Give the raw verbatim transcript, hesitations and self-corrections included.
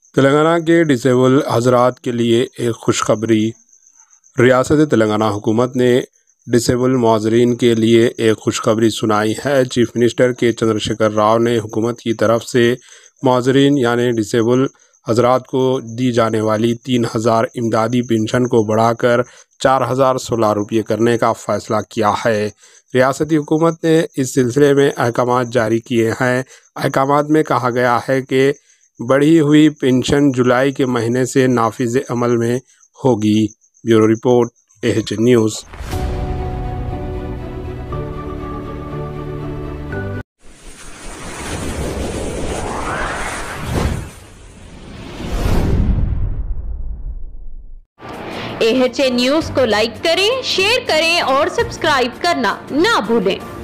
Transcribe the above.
तेलंगाना के डिसेबल हजरात के लिए एक खुशखबरी। रियासत तेलंगाना हुकूमत ने डिसेबल मुआजरीन के लिए एक खुशखबरी सुनाई है। चीफ मिनिस्टर के चंद्रशेखर राव ने हुकूमत की तरफ से मुआजरीन यानी डिसेबल हजरात को दी जाने वाली तीन हज़ार इमदादी पेंशन को बढ़ाकर चार हज़ार सोलह रुपये करने का फ़ैसला किया है। रियासती हुकूमत ने इस सिलसिले में अहकाम जारी किए हैं। अहकाम में कहा गया है कि बढ़ी हुई पेंशन जुलाई के महीने से नाफिज अमल में होगी। Bureau report, AH news. AH news को लाइक करें, शेयर करें और सब्सक्राइब करना ना भूलें।